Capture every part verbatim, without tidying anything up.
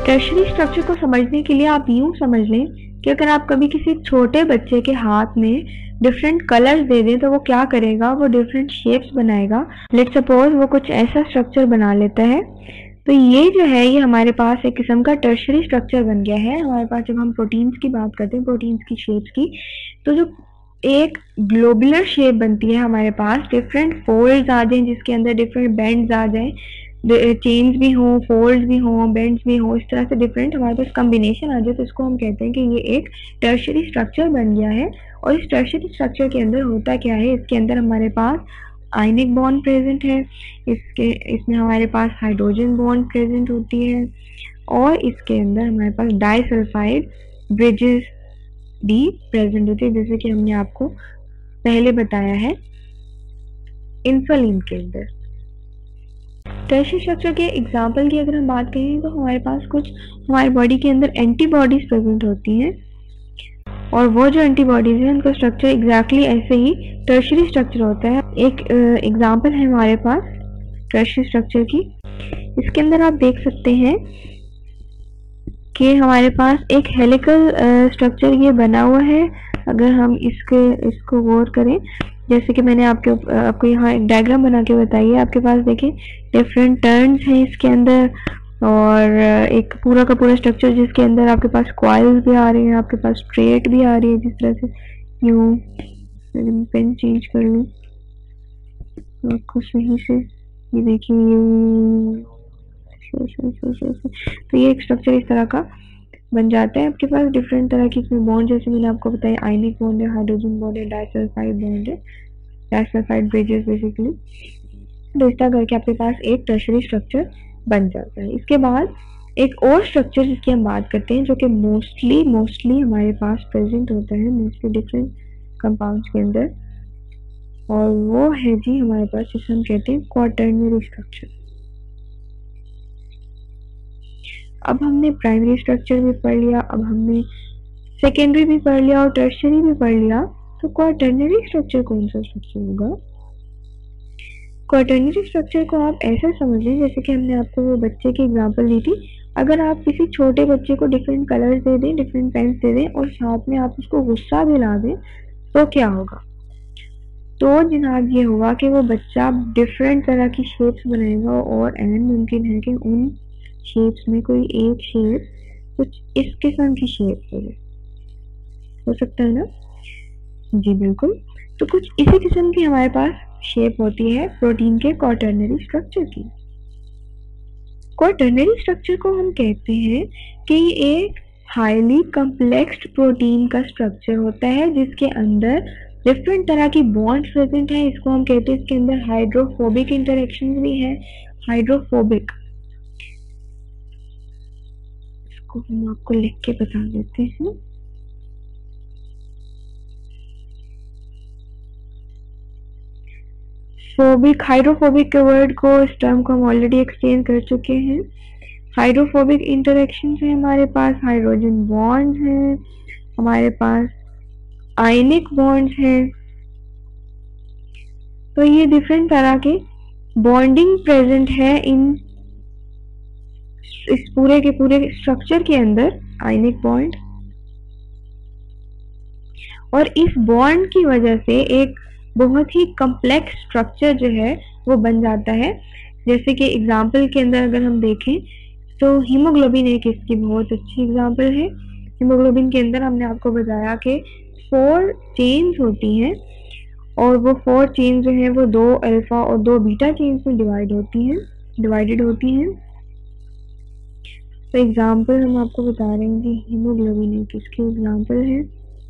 Tertiary structure को समझने के लिए आप यूं समझ लें कि अगर आप कभी किसी छोटे बच्चे के हाथ में डिफरेंट कलर्स दे दें तो वो क्या करेगा, वो डिफरेंट शेप्स बनाएगा। लेट्स सपोज वो कुछ ऐसा स्ट्रक्चर बना लेता है, तो ये जो है ये हमारे पास एक किस्म का टर्शरी स्ट्रक्चर बन गया है। हमारे पास जब हम प्रोटीन्स की बात करते हैं, प्रोटीन्स की शेप्स की, तो जो एक ग्लोबुलर शेप बनती है हमारे पास, डिफरेंट फोल्ड्स आ जाएं जिसके अंदर डिफरेंट बेंड्स आ जाएं, चेन्स भी हो, फोल्ड्स भी हो, बेंड्स भी हो, इस तरह से डिफरेंट हमारे पास कॉम्बिनेशन आ जाए तो इसको हम कहते हैं कि ये एक टर्शरी स्ट्रक्चर बन गया है। और इस टर्शरी स्ट्रक्चर के अंदर होता क्या है, इसके अंदर हमारे पास आयनिक बॉन्ड प्रेजेंट है, इसके इसमें हमारे पास हाइड्रोजन बॉन्ड प्रेजेंट होती है, और इसके अंदर हमारे पास डाइसल्फाइड ब्रिजेस भी प्रेजेंट होती है, जैसे कि हमने आपको पहले बताया है इंसुलिन के अंदर। टर्शरी स्ट्रक्चर के एग्जाम्पल की अगर हम बात करें तो हमारे पास कुछ हमारी बॉडी के अंदर एंटीबॉडीज प्रेजेंट होती हैं, और वो जो एंटीबॉडीज हैं उनका स्ट्रक्चर एग्जैक्टली ऐसे ही टर्शरी स्ट्रक्चर होता है। एक एग्जांपल है हमारे पास टर्शरी स्ट्रक्चर की, इसके अंदर आप देख सकते हैं कि हमारे पास एक हेलिकल स्ट्रक्चर ये बना हुआ है। अगर हम इसके इसको गौर करें, जैसे कि मैंने आपके आपको यहाँ एक डायग्राम बना के बताई है, आपके पास देखें डिफरेंट टर्न्स हैं इसके अंदर, और एक पूरा का पूरा स्ट्रक्चर जिसके अंदर आपके पास कॉइल्स भी आ रही हैं, आपके पास स्ट्रेट भी आ रही है, जिस तरह से यूं पेन चेंज कर लूँ आपको सही से, ये देखिए तो ये एक स्ट्रक्चर इस तरह का बन जाता है। आपके पास डिफरेंट तरह की इसमें बॉन्ड, जैसे मैंने आपको बताया आयनिक बॉन्ड है, हाइड्रोजन बॉन्ड है, डाइसल्फाइड बॉन्ड है, डाइसल्फाइड ब्रिजेस बेसिकली। तो इस तरह करके आपके पास एक टर्शरी स्ट्रक्चर बन जाता है। इसके बाद एक और स्ट्रक्चर जिसकी हम बात करते हैं, जो कि मोस्टली मोस्टली हमारे पास प्रेजेंट होता है मोस्टली डिफरेंट कंपाउंड्स के अंदर, और वो है जी हमारे पास जिसे हम कहते हैं क्वाटर्नरी स्ट्रक्चर। अब हमने प्राइमरी स्ट्रक्चर भी पढ़ लिया, अब हमने सेकेंडरी भी पढ़ लिया और टर्शियरी भी पढ़ लिया, तो क्वाटर्नरी स्ट्रक्चर कौन सा स्ट्रक्चर होगा? क्वाटर्नरी स्ट्रक्चर को आप ऐसा समझ लें जैसे कि हमने आपको वो बच्चे की एग्जांपल दी थी। अगर आप किसी छोटे बच्चे को डिफरेंट कलर्स दे दें, डिफरेंट पेन्स दे दें और साथ में आप उसको गुस्सा दिला दें, तो क्या होगा? तो जनाब ये होगा कि वो बच्चा डिफरेंट तरह की शेप्स बनाएगा, और एंड मुमकिन है कि उन शेप्स में कोई एक शेप कुछ इस किस्म की शेप हो जाए, हो सकता है ना जी? बिल्कुल। तो कुछ इसी किस्म की हमारे पास शेप होती है प्रोटीन के क्वाटर्नरी स्ट्रक्चर की। क्वाटर्नरी स्ट्रक्चर को हम कहते हैं कि ये एक हाईली कॉम्प्लेक्स प्रोटीन का स्ट्रक्चर होता है जिसके अंदर डिफरेंट तरह की बॉन्ड्स प्रेजेंट है। इसको हम कहते हैं, इसके अंदर हाइड्रोफोबिक इंटरेक्शन भी है, हाइड्रोफोबिक, इसको हम आपको लिख के बता देते हैं। फोबिक, हाइड्रोफोबिक के वर्ड को, इस टर्म को हम ऑलरेडी एक्सप्लेन कर चुके हैं। हाइड्रोफोबिक इंटरेक्शंस है हमारे पास, हाइड्रोजन बॉन्ड्स हैं, हमारे पास आयनिक बॉन्ड्स हैं। तो ये डिफरेंट तरह के बॉन्डिंग प्रेजेंट है इन इस पूरे के पूरे स्ट्रक्चर के अंदर, आयनिक बॉन्ड, और इस बॉन्ड की वजह से एक बहुत ही कॉम्प्लेक्स स्ट्रक्चर जो है वो बन जाता है। जैसे कि एग्जाम्पल के अंदर अगर हम देखें तो हीमोग्लोबिन एक इसकी बहुत अच्छी एग्जाम्पल है। हीमोग्लोबिन के अंदर हमने आपको बताया कि फोर चेन्स होती हैं, और वो फोर चेन्स जो हैं वो दो अल्फा और दो बीटा चेन्स में डिवाइड होती हैं डिवाइडेड होती हैं। तो एग्जाम्पल हम आपको बता रहे हैं कि हीमोग्लोबिन एक इसकी एग्जाम्पल है।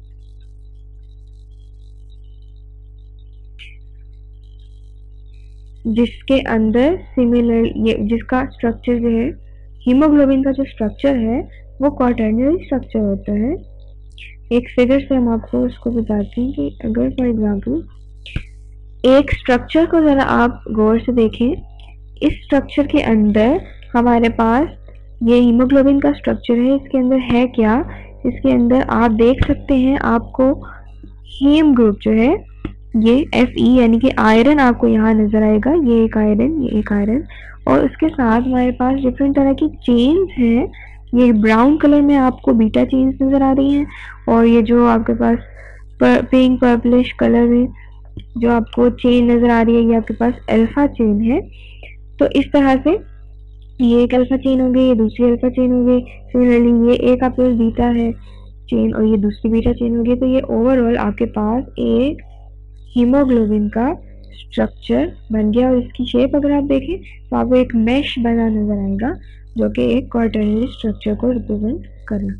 जिसके अंदर सिमिलर ये जिसका स्ट्रक्चर जो है, हीमोग्लोबिन का जो स्ट्रक्चर है वो क्वाटर्नरी स्ट्रक्चर होता है। एक फिगर से हम आपको उसको बताते हैं कि अगर फॉर एग्जांपल एक स्ट्रक्चर को जरा आप गौर से देखें, इस स्ट्रक्चर के अंदर हमारे पास ये हीमोग्लोबिन का स्ट्रक्चर है। इसके अंदर है क्या? इसके अंदर आप देख सकते हैं, आपको हीम ग्रुप जो है ये एफ ई यानी कि आयरन आपको यहाँ नजर आएगा, ये एक आयरन, ये एक आयरन, और उसके साथ हमारे पास डिफरेंट तरह की चेन्स हैं ये ब्राउन कलर में आपको बीटा चेन्स नजर आ रही हैं, और ये जो आपके पास पिंक पर्पलिश कलर में जो आपको चेन नजर आ रही है, ये आपके पास अल्फा चेन है। तो इस तरह से ये एक अल्फा चेन हो गई, ये दूसरी अल्फा चेन हो गई। सिमिलरली ये एक आपके पास बीटा है चेन और ये दूसरी बीटा चेन हो गई। तो ये ओवरऑल आपके पास एक हीमोग्लोबिन का स्ट्रक्चर बन गया। और इसकी शेप अगर आप देखें तो आपको एक मैश बना नजर आएगा जो कि एक क्वार्टरनरी स्ट्रक्चर को रिप्रेजेंट करे।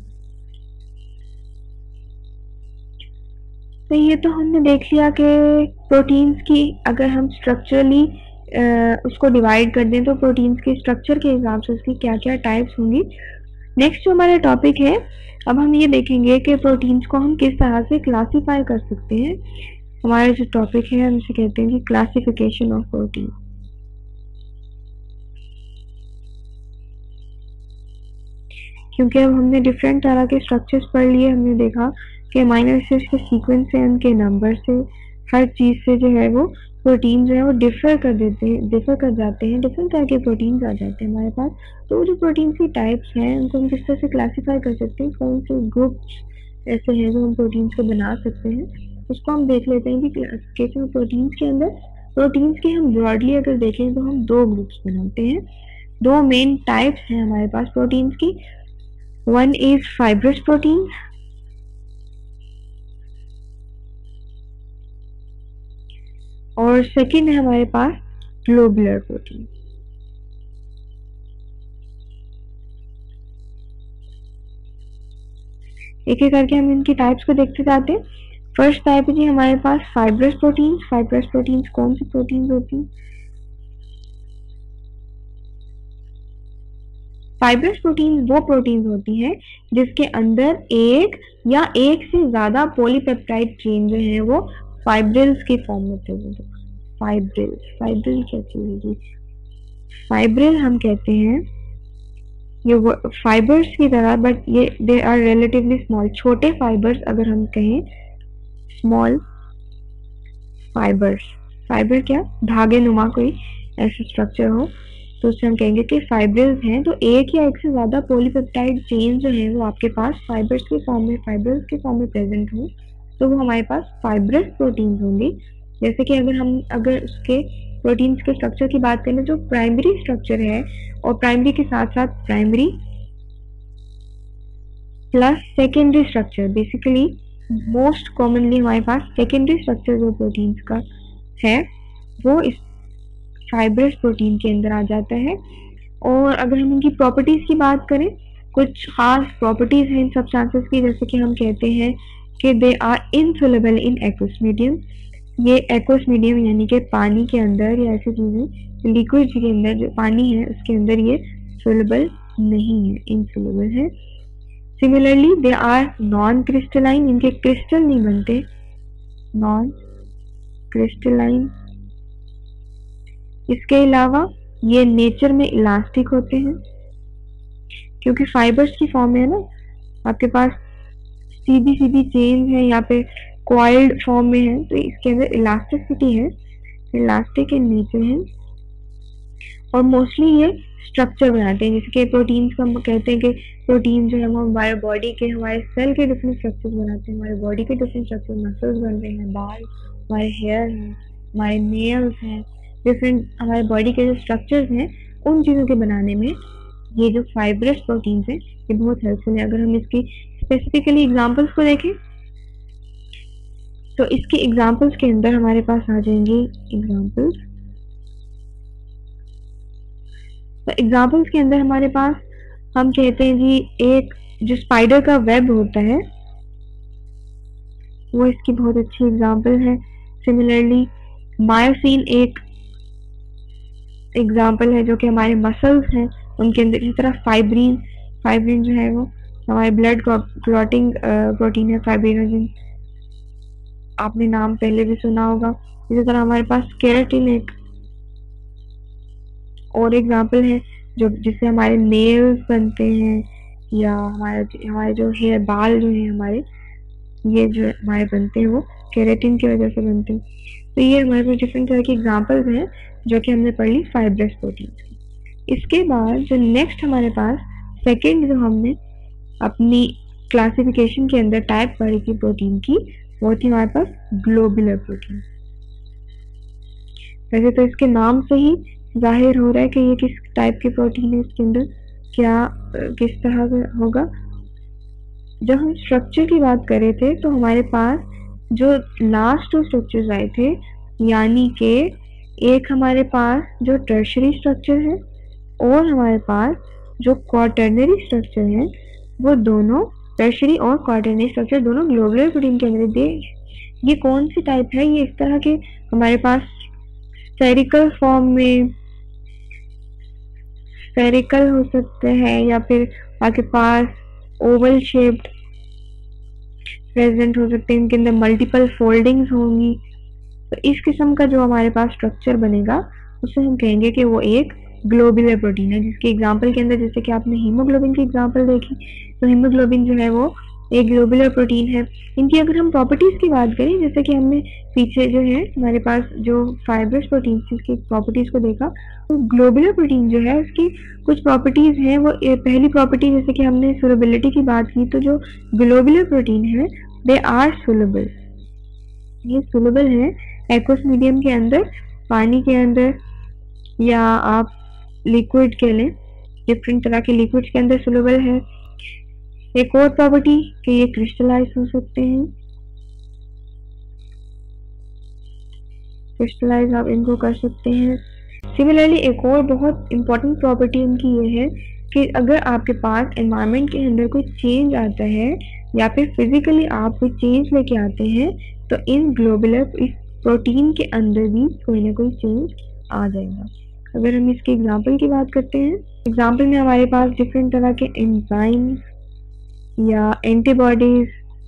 तो ये तो हमने देख लिया कि प्रोटीन्स की अगर हम स्ट्रक्चरली उसको डिवाइड कर दें तो प्रोटीन्स के स्ट्रक्चर के हिसाब से उसकी क्या क्या टाइप्स होंगी। नेक्स्ट जो हमारा टॉपिक है, अब हम ये देखेंगे कि प्रोटीन्स को हम किस तरह से क्लासीफाई कर सकते हैं। हमारा जो टॉपिक है हम इसे कहते हैं कि क्लासिफिकेशन ऑफ प्रोटीन। क्योंकि अब हमने डिफरेंट तरह के स्ट्रक्चर्स पढ़ लिए, हमने देखा कि अमीनो एसिड्स के सीक्वेंस से, उनके नंबर से, हर चीज़ से जो है वो प्रोटीन जो है वो डिफर कर देते हैं डिफर कर जाते हैं डिफरेंट तरह के प्रोटीन्स आ जाते हैं हमारे पास। तो वो जो प्रोटीन की टाइप्स हैं उनको हम किस तरह से क्लासीफाई कर सकते हैं, कौन से ग्रुप्स ऐसे हैं जो हम प्रोटीन्स को बना सकते हैं, उसको हम देख लेते हैं कि क्लासिफिकेशन ऑफ प्रोटीन्स के अंदर प्रोटीन्स के हम ब्रॉडली अगर देखें तो हम दो ग्रुप्स बनाते हैं। दो मेन टाइप्स हैं हमारे पास प्रोटीन्स की। वन इज फाइब्रस प्रोटीन और सेकंड है हमारे पास ग्लोबुलर प्रोटीन। एक एक करके हम इनकी टाइप्स को देखते जाते हैं। फर्स्ट टाइप है जी हमारे पास फाइब्रस प्रोटीन। फाइब्रस प्रोटीन कौन सी प्रोटीन होती हैं? फाइब्रस प्रोटीन वो प्रोटीन होती हैं जिसके अंदर एक या एक से ज्यादा पॉलीपेप्टाइड चेन जो है वो फाइब्रिल्स के फॉर्म में प्रेजेंट हो। फाइब्रिल फाइब्रिल क्या चीज है? फाइब्रिल हम कहते हैं ये फाइबर्स की तरह, बट ये दे आर रिलेटिवली स्मॉल। छोटे फाइबर्स अगर हम कहें, स्मॉल फाइबर्स। फाइबर क्या? धागे नुमा कोई ऐसा स्ट्रक्चर हो तो उससे हम कहेंगे कि फाइब्रिल्स हैं। तो एक या एक से ज्यादा पॉलीपेप्टाइड चेन जो है वो आपके पास फाइबर्स के फॉर्म में फाइब्रिल्स के फॉर्म में प्रेजेंट हो तो वो हमारे पास फाइब्रस प्रोटीन होंगी। जैसे कि अगर हम अगर उसके प्रोटीन्स के स्ट्रक्चर की बात करें जो प्राइमरी स्ट्रक्चर है और प्राइमरी के साथ साथ primary plus secondary structure, basically most commonly हमारे पास सेकेंडरी स्ट्रक्चर जो प्रोटीन्स का है वो इस फाइब्रस प्रोटीन के अंदर आ जाता है। और अगर हम इनकी प्रॉपर्टीज की बात करें, कुछ खास प्रॉपर्टीज हैं इन सब्सटेंसेस की, जैसे कि हम कहते हैं कि they are insoluble in aqueous medium. ये एक्वस मीडियम यानी कि पानी के अंदर या ऐसी चीजें लिक्विड के अंदर जो पानी है उसके अंदर ये सोल्युबल नहीं है, इनसोल्युबल है। Similarly they are non crystalline, इनके क्रिस्टल नहीं बनते, नॉन क्रिस्टलाइन। इसके अलावा ये नेचर में इलास्टिक होते हैं, क्योंकि फाइबर्स की फॉर्म में है ना, आपके पास सीधी सीधी चेन है, यहाँ पे कॉइल्ड फॉर्म में है, तो इसके अंदर इलास्टिसिटी है, इलास्टिक इन नेचर है। और मोस्टली ये स्ट्रक्चर बनाते हैं, जैसे कि प्रोटीन्स को हम कहते हैं कि प्रोटीन जो है वो हमारे बॉडी के, हमारे सेल के डिफरेंट स्ट्रक्चर बनाते हैं। हमारे बॉडी के डिफरेंट स्ट्रक्चर, मसल्स बन रहे हैं, बाल, हमारे हेयर हैं, हमारे नेल्स हैं, डिफरेंट हमारे बॉडी के जो स्ट्रक्चर्स हैं उन चीज़ों के बनाने में ये जो फाइब्रस प्रोटीन्स हैं ये बहुत हेल्पफुल है। अगर हम इसकी स्पेसिफिकली एग्जांपल्स को देखें तो इसके एग्जांपल्स के अंदर हमारे पास आ जाएंगे एग्जांपल्स। तो एग्जांपल्स के अंदर हमारे पास हम कहते हैं जी एक जो स्पाइडर का वेब होता है वो इसकी बहुत अच्छी एग्जांपल है। सिमिलरली मायोसिन एक एग्जाम्पल है जो कि हमारे मसल्स हैं उनके अंदर। इसी तरह फाइब्रिन फाइब्रिन जो है वो हमारे ब्लड क्लॉटिंग प्रोटीन है, फाइब्रिनोजन, आपने नाम पहले भी सुना होगा। इसी तरह हमारे पास केराटिन एक और एग्जाम्पल है जो जिससे हमारे नेल्स बनते हैं या हमारे हमारे जो हेयर बाल जो है हमारे ये जो हमारे बनते हैं वो केराटिन की वजह से बनते हैं। तो ये हमारे पास डिफरेंट तरह की एग्जाम्पल्स हैं जो कि हमने पढ़ ली फाइब्रस प्रोटीन की। इसके बाद जो नेक्स्ट हमारे पास सेकेंड जो हमने अपनी क्लासिफिकेशन के अंदर टाइप पढ़ी थी प्रोटीन की, वो थी हमारे पास ग्लोबुलर प्रोटीन। वैसे तो इसके नाम से ही जाहिर हो रहा है कि ये किस टाइप की प्रोटीन है, इसके अंदर क्या किस तरह का होगा। जब हम स्ट्रक्चर की बात कर रहे थे तो हमारे पास जो लास्ट टू स्ट्रक्चर्स आए थे, यानी कि एक हमारे पास जो टर्शरी स्ट्रक्चर है और हमारे पास जो क्वाटर्नरी स्ट्रक्चर है, वो दोनों टर्शरी और क्वाटर्नरी स्ट्रक्चर दोनों ग्लोबुलर प्रोटीन के अंदर दे। ये कौन सी टाइप है? ये इस तरह के हमारे पास स्फेरिकल फॉर्म में स्फेरिकल हो सकते हैं या फिर आपके पास ओवल शेप्ड प्रेजेंट हो सकते हैं, इनके अंदर मल्टीपल फोल्डिंग्स होंगी। तो इस किस्म का जो हमारे पास स्ट्रक्चर बनेगा उसे हम कहेंगे कि वो एक ग्लोबुलर प्रोटीन है, जिसके एग्जांपल के अंदर जैसे कि आपने हीमोग्लोबिन की एग्जांपल देखी, तो हीमोग्लोबिन जो है वो एक ग्लोबुलर प्रोटीन है। इनकी अगर हम प्रॉपर्टीज की बात करें, जैसे कि हमने पीछे जो है हमारे पास जो फाइब्रस प्रोटीन की प्रॉपर्टीज को देखा, तो ग्लोबुलर प्रोटीन जो है उसकी कुछ प्रॉपर्टीज हैं। वो पहली प्रॉपर्टी जैसे कि हमने सोलबिलिटी की बात की, तो जो ग्लोबुलर प्रोटीन है दे आर सोलबल, ये सोलबल है एक्वस मीडियम के अंदर, पानी के अंदर या आप लिक्विड के लिए डिफरेंट तरह के लिक्विड्स के अंदर सोलबल है। एक और प्रॉपर्टी कि ये क्रिस्टलाइज हो सकते हैं, क्रिस्टलाइज आप इनको कर सकते हैं। सिमिलरली एक और बहुत इंपॉर्टेंट प्रॉपर्टी इनकी ये है कि अगर आपके पास एनवायरनमेंट के अंदर कोई चेंज आता है या फिर फिजिकली आप कोई चेंज लेके आते हैं, तो इन ग्लोबुलर इस प्रोटीन के अंदर भी कोई ना कोई चेंज आ जाएगा। अगर हम इसके एग्जाम्पल की बात करते हैं, एग्जाम्पल में हमारे पास डिफरेंट तरह के एंजाइम्स या एंटीबॉडीज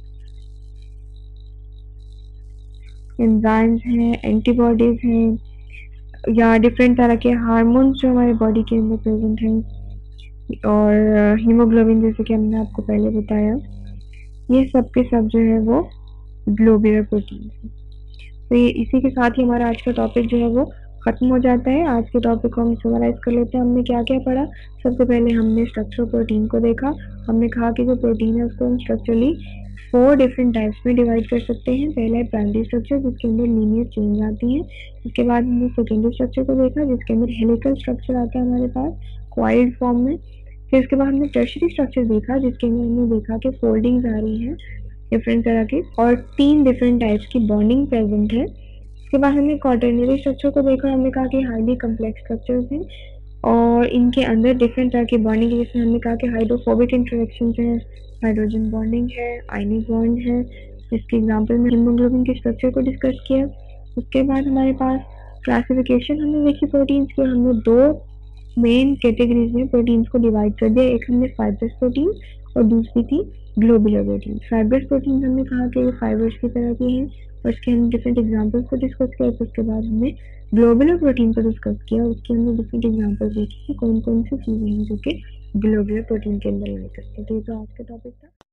एंजाइम्स हैं, एंटीबॉडीज हैं, या डिफरेंट तरह के हार्मोन्स जो हमारे बॉडी के अंदर प्रेजेंट हैं, और हीमोग्लोबिन जैसे कि हमने आपको पहले बताया, ये सब के सब जो है वो ग्लोबुलर प्रोटीन है। तो ये इसी के साथ ही हमारा आज का टॉपिक जो है वो खत्म हो जाता है। आज के टॉपिक को हम समराइज कर लेते हैं। हमने क्या क्या पढ़ा? सबसे पहले हमने स्ट्रक्चर प्रोटीन को देखा। हमने कहा कि जो प्रोटीन है उसको हम स्ट्रक्चरली फोर डिफरेंट टाइप्स में डिवाइड कर सकते हैं। पहला है प्राइमरी स्ट्रक्चर, जिसके अंदर लीनियर चेंज आती है। उसके बाद हमने सेकेंडरी स्ट्रक्चर को देखा, जिसके अंदर हेलिकल स्ट्रक्चर आता है हमारे पास कॉइल्ड फॉर्म में। फिर उसके बाद हमने टर्शियरी स्ट्रक्चर देखा, जिसके अंदर हमने देखा कि फोल्डिंग्स आ रही हैं डिफरेंट तरह की और तीन डिफरेंट टाइप्स की बॉन्डिंग प्रेजेंट है। उसके बाद हमने क्वाटर्नरी स्ट्रक्चर को देखा, हमने कहा कि हाईली कम्प्लेक्स स्ट्रक्चर्स हैं और इनके अंदर डिफरेंट तरह की बॉन्डिंग, जैसे हमने कहा कि हाइड्रोफोबिक इंटरेक्शन है, हाइड्रोजन बॉन्डिंग है, आयनिक बॉन्ड है। इसके एग्जांपल में हीमोग्लोबिन के स्ट्रक्चर को डिस्कस किया। उसके बाद हमारे पास क्लासिफिकेशन हमने देखी प्रोटीन्स की, हमने दो मेन कैटेगरीज में प्रोटीन्स को डिवाइड कर दिया। एक हमने फाइब्रस प्रोटीन और दूसरी थी ग्लोबुलर प्रोटीन। फाइब्रस प्रोटीन हमने कहा कि ये फाइबर्स की तरह की हैं और इसके हमने डिफरेंट एग्जांपल्स को डिस्कस किया। उसके बाद हमने ग्लोबुलर प्रोटीन को डिस्कस किया, उसके हमने डिफरेंट एग्जांपल्स देखे कि कौन कौन सी चीज़ें हैं जो कि ग्लोबुलर प्रोटीन के अंदर लाई करते हैं। तो ये तो आज का टॉपिक था।